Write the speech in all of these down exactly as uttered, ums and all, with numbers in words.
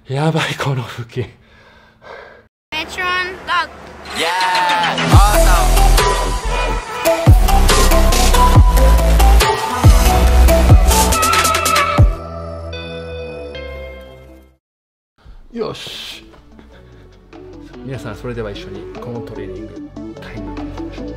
やばいこの腹筋。 Metron dog. Yeah, awesome. よし。皆さんそれでは一緒にこのトレーニングタイムにいきましょう。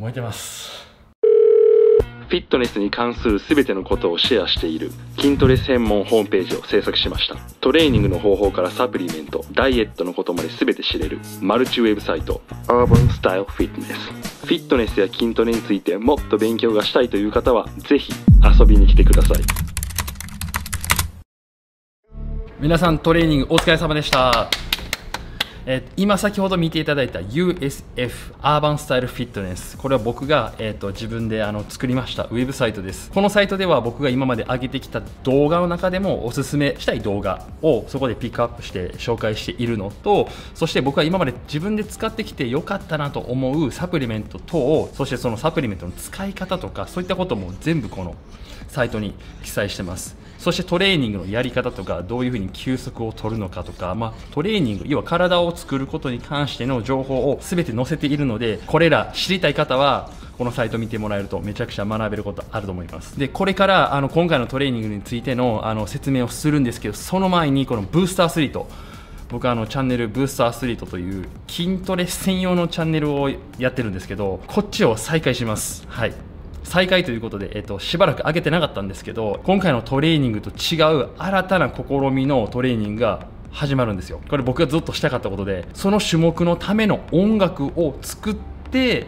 燃えてます。フィットネスに関する全てのことをシェアしている筋トレ専門ホームページを制作しました。トレーニングの方法からサプリメント、ダイエットのことまで全て知れるマルチウェブサイト Urban Style Fitness。 フィットネスや筋トレについてもっと勉強がしたいという方はぜひ遊びに来てください。皆さんトレーニングお疲れ様でした。えー、今先ほど見ていただいた ユーエスエフ アーバンスタイルフィットネス、これは僕が、えー、と自分であの作りましたウェブサイトです。このサイトでは僕が今まで上げてきた動画の中でもおすすめしたい動画をそこでピックアップして紹介しているのと、そして僕は今まで自分で使ってきてよかったなと思うサプリメント等を、そしてそのサプリメントの使い方とかそういったことも全部このサイトに記載してます。そしてトレーニングのやり方とか、どういうふうに休息を取るのかとか、まあ、トレーニング、要は体を作ることに関しての情報を全て載せているので、これら知りたい方はこのサイト見てもらえるとめちゃくちゃ学べることあると思います。で、これからあの今回のトレーニングについてのあの説明をするんですけど、その前にこのブースターアスリート、僕はあのチャンネルブースターアスリートという筋トレ専用のチャンネルをやってるんですけど、こっちを再開します。はい、再開ということで、えっと、しばらく上げてなかったんですけど、今回のトレーニングと違う新たな試みのトレーニングが始まるんですよ。これ僕がずっとしたかったことで、その種目のための音楽を作って、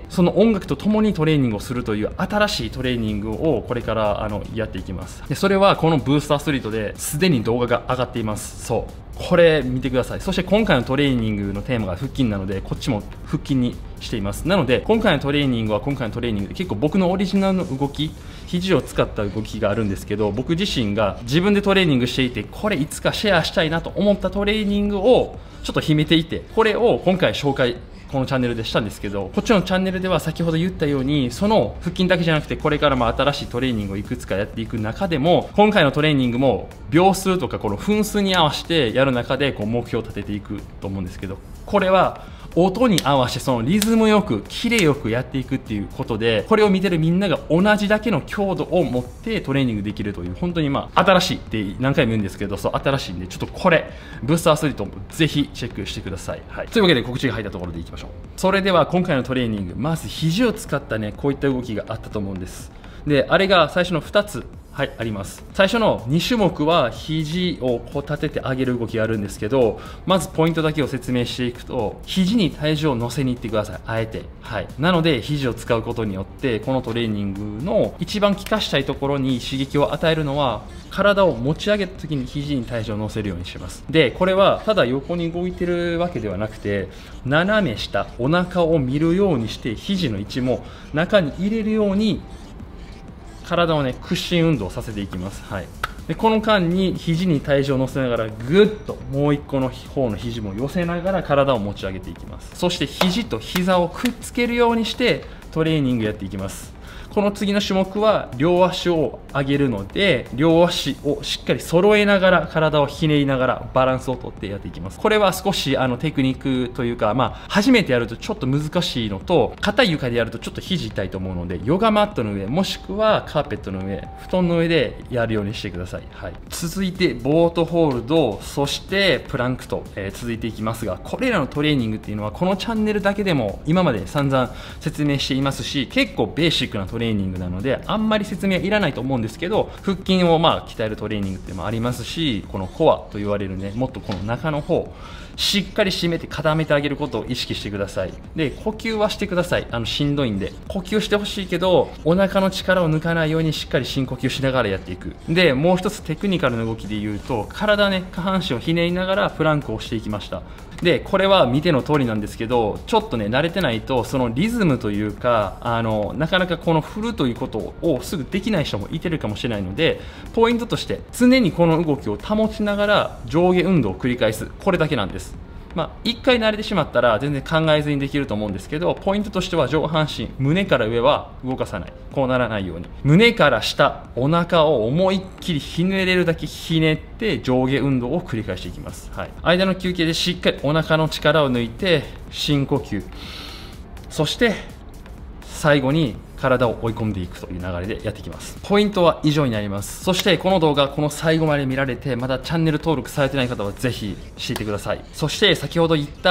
その音楽とともにトレーニングをするという新しいトレーニングをこれからあのやっていきます。で、それはこのブースターアスリートですでに動画が上がっています。そうこれ見てください。そして今回のトレーニングのテーマが腹筋なので、こっちも腹筋にしています。なので今回のトレーニングは今回のトレーニングで結構僕のオリジナルの動き、肘を使った動きがあるんですけど、僕自身が自分でトレーニングしていて、これいつかシェアしたいなと思ったトレーニングをちょっと秘めていて、これを今回紹介このチャンネルでしたんですけど、こっちのチャンネルでは先ほど言ったように、その腹筋だけじゃなくて、これからも新しいトレーニングをいくつかやっていく中でも、今回のトレーニングも秒数とかこの分数に合わせてやる中でこう目標を立てていくと思うんですけど、これは音に合わせてそのリズムよくキレよくやっていくっていうことで、これを見てるみんなが同じだけの強度を持ってトレーニングできるという、本当にまあ新しいって何回も言うんですけど、そう新しいんで、ちょっとこれブースターアスリートもぜひチェックしてください。はい、というわけで告知が入ったところでいきましょう。それでは今回のトレーニング、まず肘を使ったねこういった動きがあったと思うんです。で、あれが最初のふたつ、はい、あります。最初のに種目は肘をこう立てて上げる動きがあるんですけど、まずポイントだけを説明していくと、肘に体重を乗せに行ってください、あえて。はい、なので肘を使うことによって、このトレーニングの一番効かしたいところに刺激を与えるのは、体を持ち上げた時に肘に体重を乗せるようにします。で、これはただ横に動いてるわけではなくて、斜め下お腹を見るようにして、肘の位置も中に入れるように体をね屈伸運動させていきます。はい、でこの間に肘に体重を乗せながらぐっともう一個の方の肘も寄せながら体を持ち上げていきます。そして肘と膝をくっつけるようにしてトレーニングやっていきます。この次の種目は両足を上げるので、両足をしっかり揃えながら体をひねりながらバランスをとってやっていきます。これは少しあのテクニックというか、まあ、初めてやるとちょっと難しいのと、硬い床でやるとちょっと肘痛いと思うので、ヨガマットの上もしくはカーペットの上、布団の上でやるようにしてください。はい、続いてボートホールド、そしてプランクと、えー、続いていきますが、これらのトレーニングっていうのはこのチャンネルだけでも今まで散々説明していますし、結構ベーシックなトレーニングトレーニングなのであんまり説明はいらないと思うんですけど、腹筋をまあ鍛えるトレーニングっていうのもありますし、このコアと言われるね、もっとこの中の方しっかり締めて固めてあげることを意識してください。で、呼吸はしてください。あのしんどいんで呼吸してほしいけど、お腹の力を抜かないようにしっかり深呼吸しながらやっていく。で、もう一つテクニカルな動きで言うと、体ね、下半身をひねりながらプランクをしていきました。で、これは見ての通りなんですけど、ちょっとね慣れてないとそのリズムというか、あのなかなかこの振るということをすぐできない人もいてるかもしれないので、ポイントとして常にこの動きを保ちながら上下運動を繰り返す、これだけなんです。まあ、いっかい慣れてしまったら全然考えずにできると思うんですけど、ポイントとしては上半身、胸から上は動かさない、こうならないように胸から下、お腹を思いっきりひねれるだけひねって上下運動を繰り返していきます。はい、間の休憩でしっかりお腹の力を抜いて深呼吸、そして最後に体を追い込んでいくという流れでやっていきます。ポイントは以上になります。そしてこの動画この最後まで見られてまだチャンネル登録されてない方はぜひしていてください。そして先ほど言った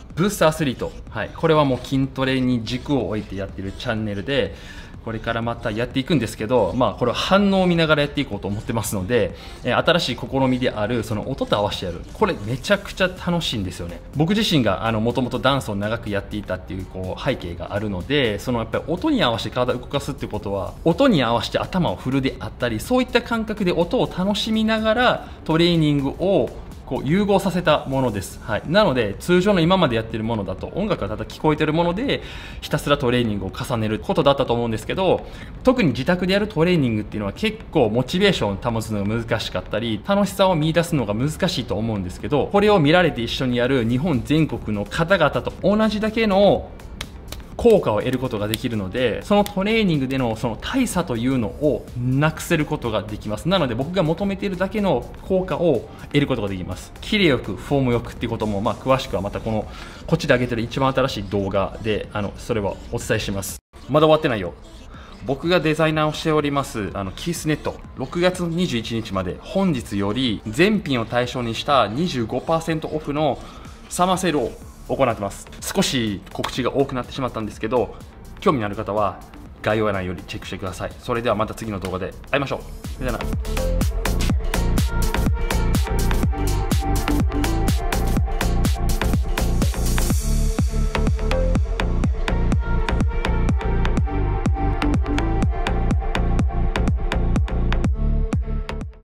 ブースターアスリート、はい、これはもう筋トレに軸を置いてやってるチャンネルで、これからまたやっていくんですけど、まあ、これは反応を見ながらやっていこうと思ってますので、えー、新しい試みであるその音と合わせてやる、これめちゃくちゃ楽しいんですよね。僕自身がもともとダンスを長くやっていたっていう、こう背景があるので、そのやっぱり音に合わせて体を動かすってことは、音に合わせて頭を振るであったり、そういった感覚で音を楽しみながらトレーニングをこう融合させたものです、はい、なので通常の今までやってるものだと音楽がただ聞こえてるものでひたすらトレーニングを重ねることだったと思うんですけど、特に自宅でやるトレーニングっていうのは結構モチベーションを保つのが難しかったり、楽しさを見出すのが難しいと思うんですけど、これを見られて一緒にやる日本全国の方々と同じだけの効果を得ることができるので、そのトレーニングでのその大差というのをなくせることができます。なので僕が求めているだけの効果を得ることができます。綺麗よくフォームよくっていうことも、まあ詳しくはまたこのこっちで上げてる一番新しい動画であのそれはお伝えします。まだ終わってないよ。僕がデザイナーをしておりますあのキースネット、ろくがつのにじゅういちにちまで本日より全品を対象にした にじゅうごパーセント オフのサマーセールを行ってます。少し告知が多くなってしまったんですけど、興味のある方は概要欄よりチェックしてください。それではまた次の動画で会いましょう。さよなら。